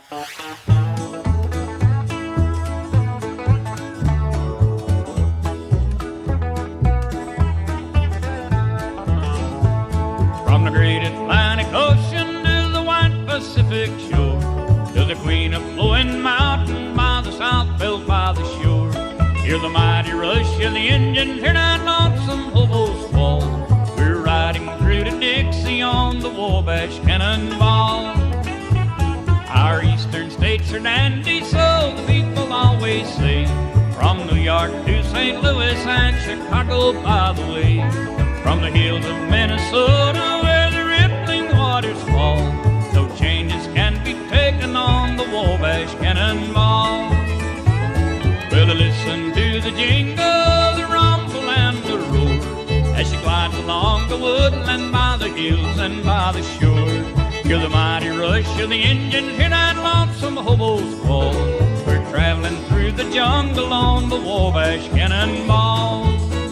From the great Atlantic Ocean to the white Pacific shore, to the Queen of Flowing Mountain by the South Belt by the shore. Hear the mighty rush of the engine, hear that lonesome hobo squall. We're riding through to Dixie on the Wabash Cannonball. Our eastern states are dandy, so the people always say. From New York to St. Louis and Chicago, by the way. From the hills of Minnesota where the rippling waters fall, no changes can be taken on the Wabash Cannonball. Well, listen to the jingle, the rumble and the roar, as she glides along the woodland by the hills and by the shore. Hear the mighty rush of the engine, hear that lonesome hobo squall. We're traveling through the jungle on the Wabash Cannonball.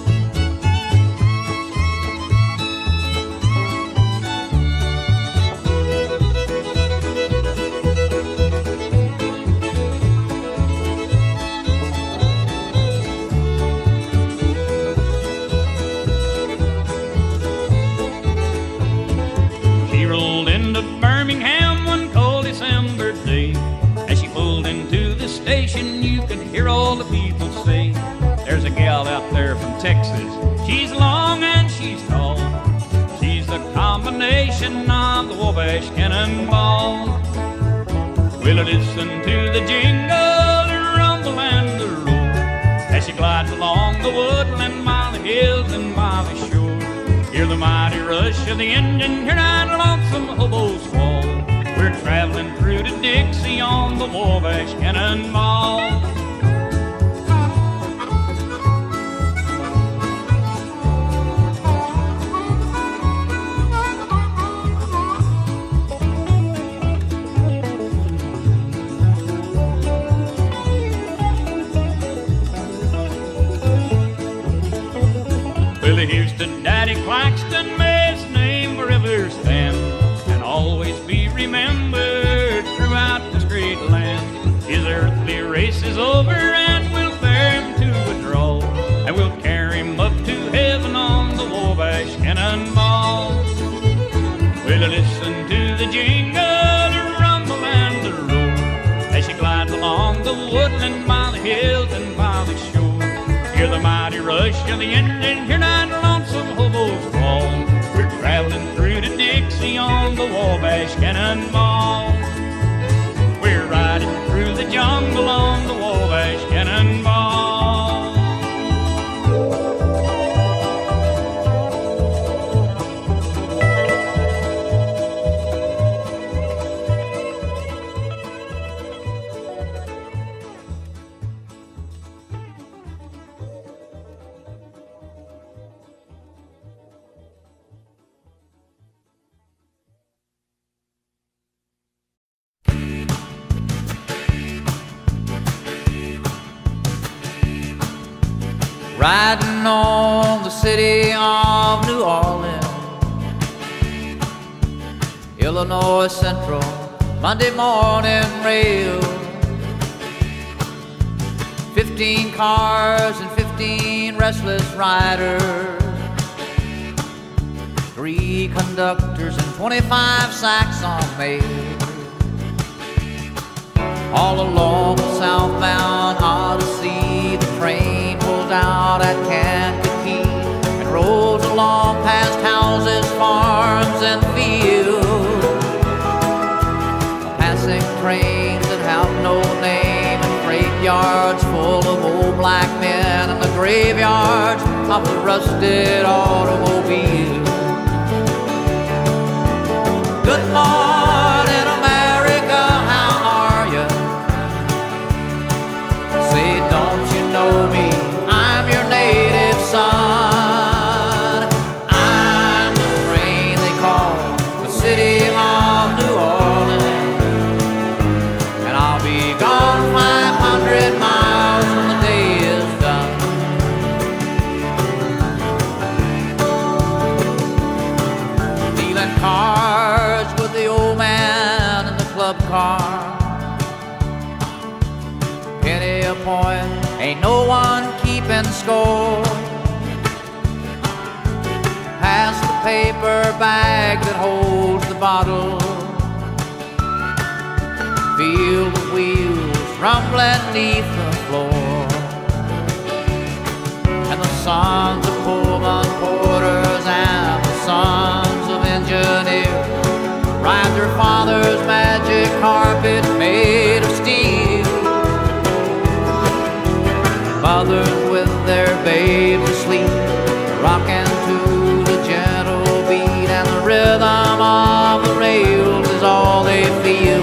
Birmingham one cold December day. As she pulled into the station, you could hear all the people say, there's a gal out there from Texas. She's long and she's tall. She's the combination of the Wabash Cannonball. Well, listen to the jingle, the rumble and the roar, as she glides along the woodland by the hills and by the shore. Hear the mighty rush of the engine, hear that lonesome hobo squall. We're traveling through to Dixie on the Wabash Cannonball. Well, here's to Daddy Claxton, may his name forever stand, and always be remembered throughout this great land. His earthly race is over, and we'll bear him to a draw, and we'll carry him up to heaven on the Wabash Cannonball. Well, listen to the jingle, the rumble and the roar, as she glides along the woodland by the hills and by the shore. Hear the mighty rush of the engine, hear that lonesome hobo squall. We're traveling through to Dixie on the Wabash Cannonball. We're riding through the jungle on the Wabash Cannonball. Riding on the city of New Orleans, Illinois Central, Monday morning rail. 15 cars and 15 restless riders, 3 conductors and 25 sacks on mail. All along the southbound Odyssey, the train pulls out at Kankakee and rolls along past houses, farms, and fields. Passing trains that have no name, and freight yards full of old black men, and the graveyards of the rusted automobiles. Good morning, America, how are you? Say, don't you know me? I'm your native son. I'm the train they call the city of New Orleans, and I'll be gone 500 miles when the day is done. a point, ain't no one keeping score. Pass the paper bag that holds the bottle. Feel the wheels rumbling beneath the floor. And the sons of Pullman porters and the sons of engineers ride their father's magic carpet made of steel. Mothers with their babes asleep, rocking to the gentle beat, and the rhythm of the rails is all they feel.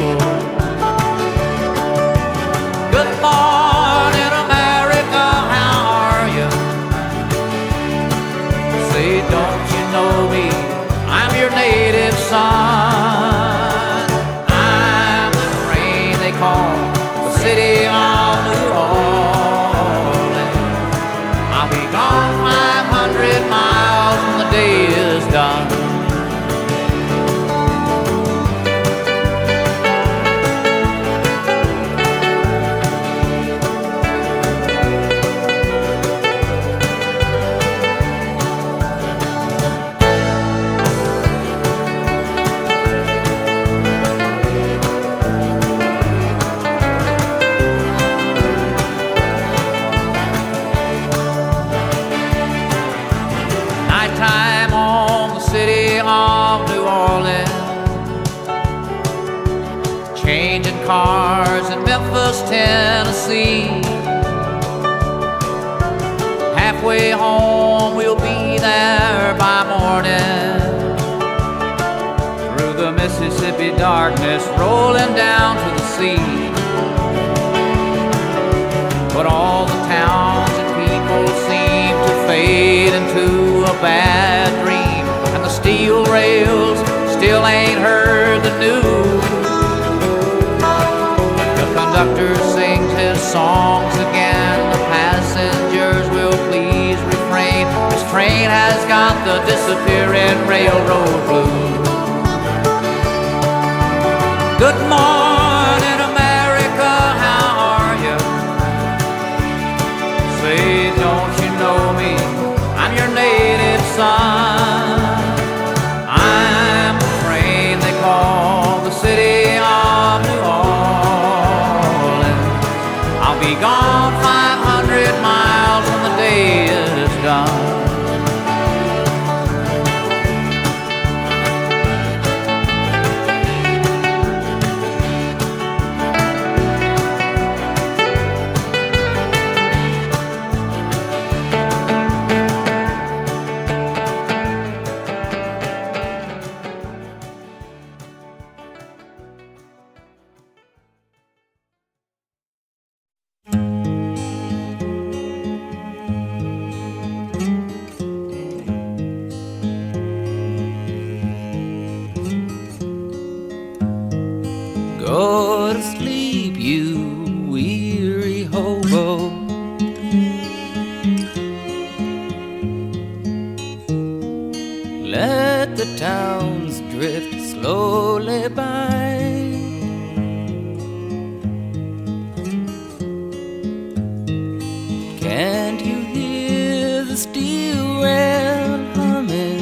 Good morning, America, how are you? Say, don't you know me? I'm your native son. I'm the rain they call the city of New Orleans. I'll be gone 500 miles when the day is done. Nighttime on the city of New Orleans, changing cars in Memphis, Tennessee. Halfway home, we'll be there by morning. Through the Mississippi darkness, rolling down to the sea. But all the towns and people seem to fade into a bad dream, and the steel rails still ain't heard the news. The conductor sings his songs again, the passengers will please refrain. This train has got the disappearing railroad blues. Good morning, America, how are you? Say, don't you know me? I'm your native son. I'm the train they call the city of New Orleans. I'll be gone 500 miles when the day is done. Go to sleep, you weary hobo. Let the towns drift slowly by. Can't you hear the steel rail humming?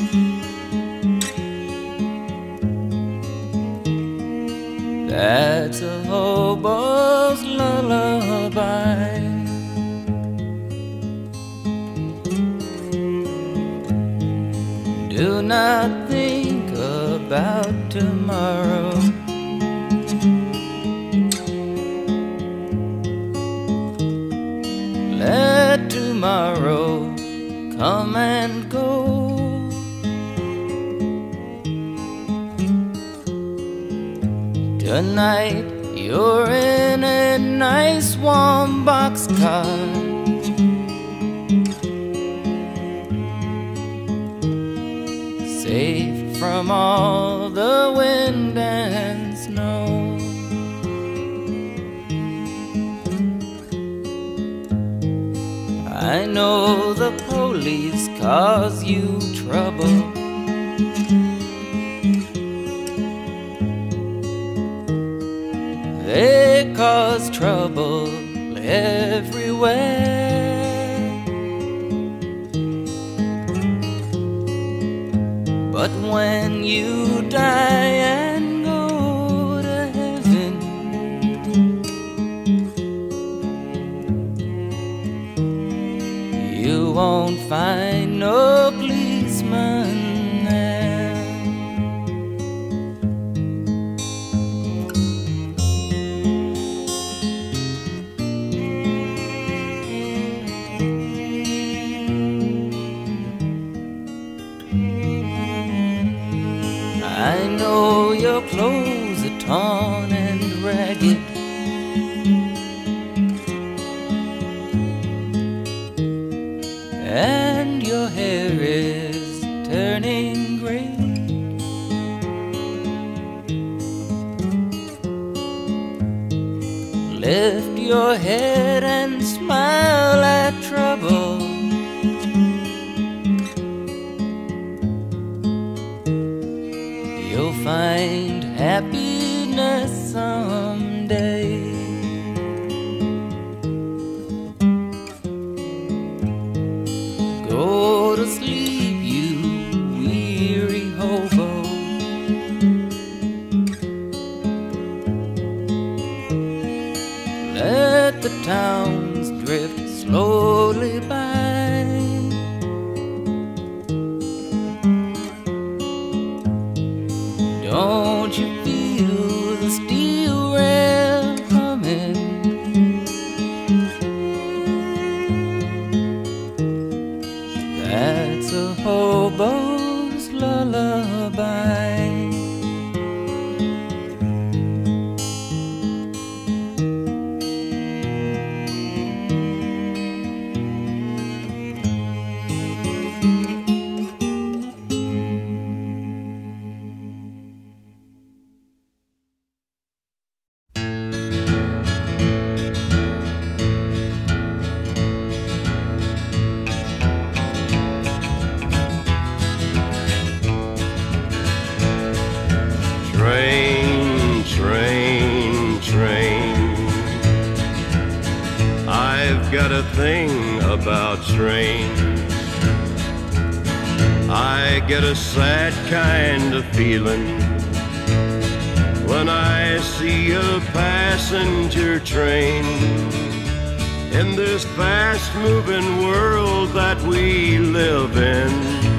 That's a hobo's lullaby. Do not think about tomorrow. Let tomorrow come and go. Tonight you're in a nice warm boxcar, safe from all the wind and snow. I know the police cause you trouble. They cause trouble everywhere. But when you die and go to heaven, you won't find no policeman there. I know your clothes are torn and ragged, and your hair is turning gray. Lift your head and smile at trouble. You'll find happiness someday. Go to sleep, you weary hobo. Let the towns drift slowly by. Don't you feel the steel rail humming? That's a hobo's lullaby. Train, train, train. I've got a thing about trains. I get a sad kind of feeling when I see a passenger train in this fast-moving world that we live in.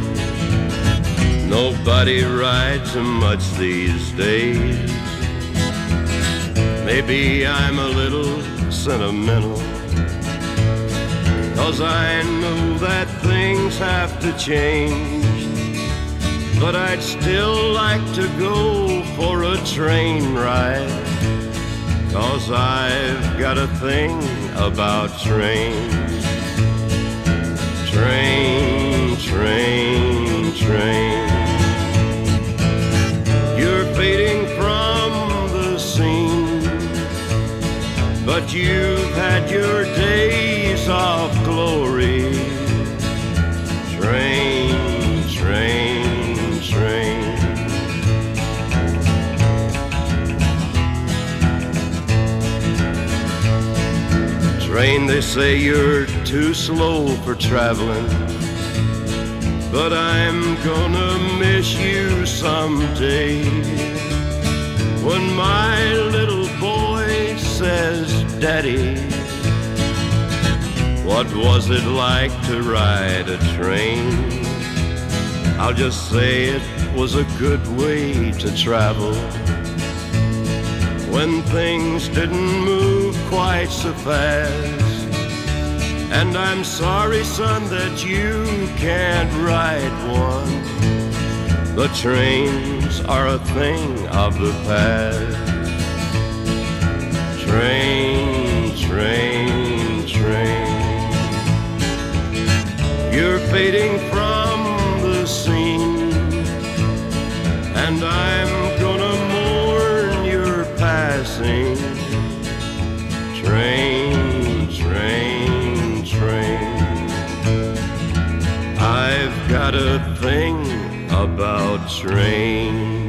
Nobody rides them much these days. Maybe I'm a little sentimental, 'cause I know that things have to change. But I'd still like to go for a train ride, 'cause I've got a thing about trains. Train, train, train. You're fading from the scene, but you've had your days of glory. Train, train, train. Train, they say you're too slow for traveling, but I'm gonna miss you someday. When my little boy says, "Daddy, what was it like to ride a train?" I'll just say it was a good way to travel, when things didn't move quite so fast. And I'm sorry, son, that you can't ride one. The trains are a thing of the past. Train, train, train. You're fading from the scene, and I'm gonna mourn your passing. Train, train, train. I've got a thing about trains.